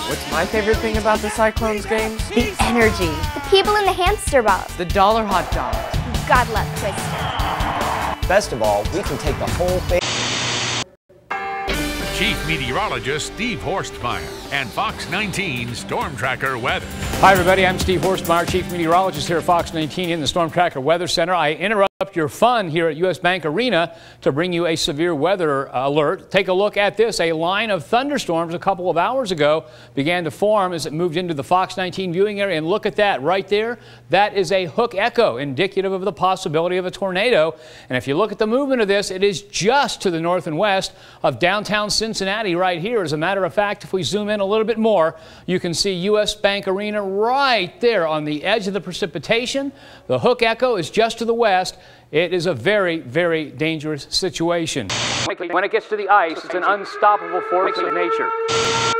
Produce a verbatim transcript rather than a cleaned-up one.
What's my favorite thing about the Cyclones games? The energy. The people in the hamster balls. The dollar hot dogs. God love Twister. Best of all, we can take the whole thing. Chief Meteorologist Steve Horstmeyer and Fox nineteen Storm Tracker Weather. Hi everybody, I'm Steve Horstmeyer, Chief Meteorologist here at Fox nineteen in the Storm Tracker Weather Center. I interrupt your fun here at U S Bank Arena to bring you a severe weather alert. Take a look at this. A line of thunderstorms a couple of hours ago began to form as it moved into the Fox nineteen viewing area. And look at that right there. That is a hook echo, indicative of the possibility of a tornado. And if you look at the movement of this, it is just to the north and west of downtown Cincinnati right here. As a matter of fact, if we zoom in a little bit more, you can see U S Bank Arena right there on the edge of the precipitation. The hook echo is just to the west. It is a very, very dangerous situation. When it gets to the ice, it's an unstoppable force of nature.